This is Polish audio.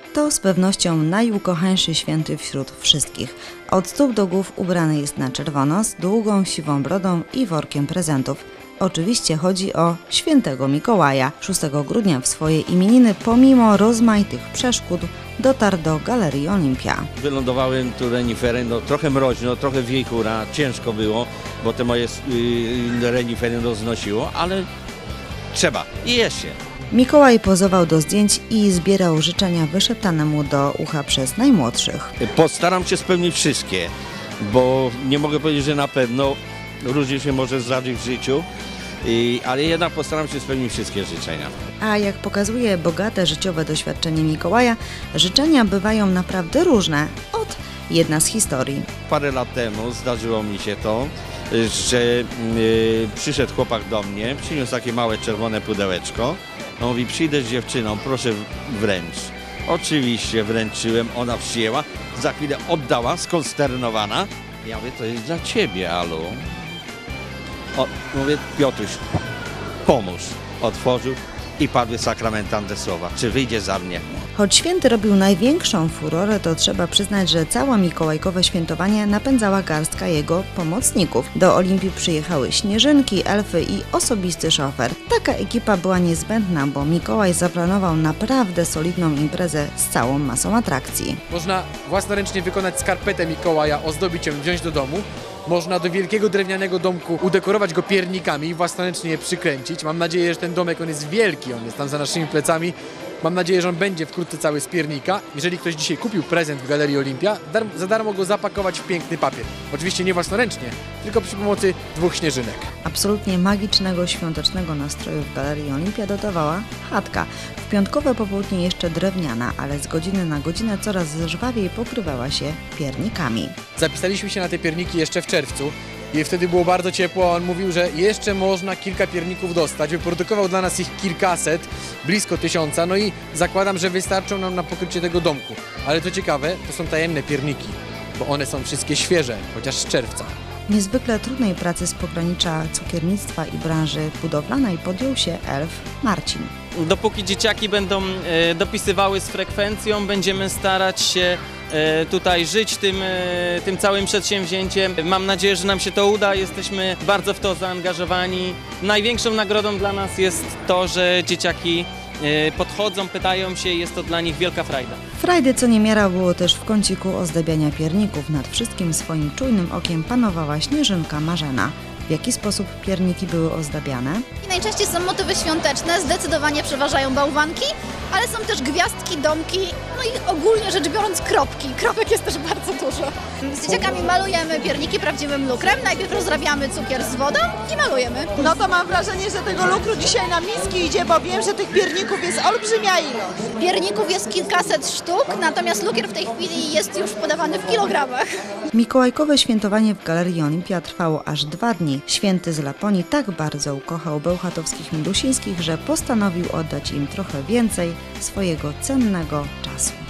To z pewnością najukochańszy święty wśród wszystkich. Od stóp do głów ubrany jest na czerwono z długą siwą brodą i workiem prezentów. Oczywiście chodzi o świętego Mikołaja. 6 grudnia w swoje imieniny pomimo rozmaitych przeszkód dotarł do Galerii Olimpia. Wylądowałem tu reniferem, trochę mroźno, trochę wiechura, ciężko było, bo te moje renifery znosiło, ale trzeba i jest się. Mikołaj pozował do zdjęć i zbierał życzenia wyszeptane mu do ucha przez najmłodszych. Postaram się spełnić wszystkie, bo nie mogę powiedzieć, że na pewno różnie się może zdarzyć w życiu, ale jednak postaram się spełnić wszystkie życzenia. A jak pokazuje bogate życiowe doświadczenie Mikołaja, życzenia bywają naprawdę różne. Jedna z historii. Parę lat temu zdarzyło mi się to, że przyszedł chłopak do mnie, przyniósł takie małe czerwone pudełeczko. On mówi, przyjdę z dziewczyną, proszę wręcz. Oczywiście wręczyłem, ona przyjęła, za chwilę oddała, skonsternowana. Ja mówię, to jest dla ciebie, Alu. Mówię, Piotruś, pomóż. Otworzył i padły sakramentalne słowa. Czy wyjdzie za mnie? Choć święty robił największą furorę, to trzeba przyznać, że całe mikołajkowe świętowanie napędzała garstka jego pomocników. Do Olimpii przyjechały śnieżynki, elfy i osobisty szofer. Taka ekipa była niezbędna, bo Mikołaj zaplanował naprawdę solidną imprezę z całą masą atrakcji. Można własnoręcznie wykonać skarpetę Mikołaja, ozdobić ją, wziąć do domu. Można do wielkiego drewnianego domku udekorować go piernikami i własnoręcznie je przykręcić. Mam nadzieję, że ten domek on jest wielki, on jest tam za naszymi plecami. Mam nadzieję, że on będzie wkrótce cały z piernika. Jeżeli ktoś dzisiaj kupił prezent w Galerii Olimpia, za darmo go zapakować w piękny papier. Oczywiście nie własnoręcznie, tylko przy pomocy 2 śnieżynek. Absolutnie magicznego świątecznego nastroju w Galerii Olimpia dodawała chatka. W piątkowe popołudnie jeszcze drewniana, ale z godziny na godzinę coraz żwawiej pokrywała się piernikami. Zapisaliśmy się na te pierniki jeszcze w czerwcu. I wtedy było bardzo ciepło, on mówił, że jeszcze można kilka pierników dostać. Wyprodukował dla nas ich kilkaset, blisko 1000, no i zakładam, że wystarczą nam na pokrycie tego domku. Ale to ciekawe, to są tajemne pierniki, bo one są wszystkie świeże, chociaż z czerwca. Niezwykle trudnej pracy z pogranicza cukiernictwa i branży budowlanej podjął się elf Marcin. Dopóki dzieciaki będą dopisywały z frekwencją, będziemy starać się tutaj żyć tym całym przedsięwzięciem. Mam nadzieję, że nam się to uda. Jesteśmy bardzo w to zaangażowani. Największą nagrodą dla nas jest to, że dzieciaki podchodzą, pytają się, jest to dla nich wielka frajda. Frajdy co niemiara było też w kąciku ozdabiania pierników. Nad wszystkim swoim czujnym okiem panowała Śnieżynka Marzena. W jaki sposób pierniki były ozdabiane? I najczęściej są motywy świąteczne, zdecydowanie przeważają bałwanki, ale są też gwiazdki, domki, no i ogólnie rzecz biorąc kropki. Kropek jest też bardzo dużo. Z dzieciakami malujemy pierniki prawdziwym lukrem, najpierw rozrabiamy cukier z wodą i malujemy. No to mam wrażenie, że tego lukru dzisiaj na miski idzie, bo wiem, że tych pierników jest olbrzymia ilość. Pierników jest kilkaset sztuk, natomiast lukier w tej chwili jest już podawany w kilogramach. Mikołajkowe świętowanie w Galerii Olimpia trwało aż 2 dni. Święty z Laponii tak bardzo ukochał bełchatowskich Milusińskich, że postanowił oddać im trochę więcej swojego cennego czasu.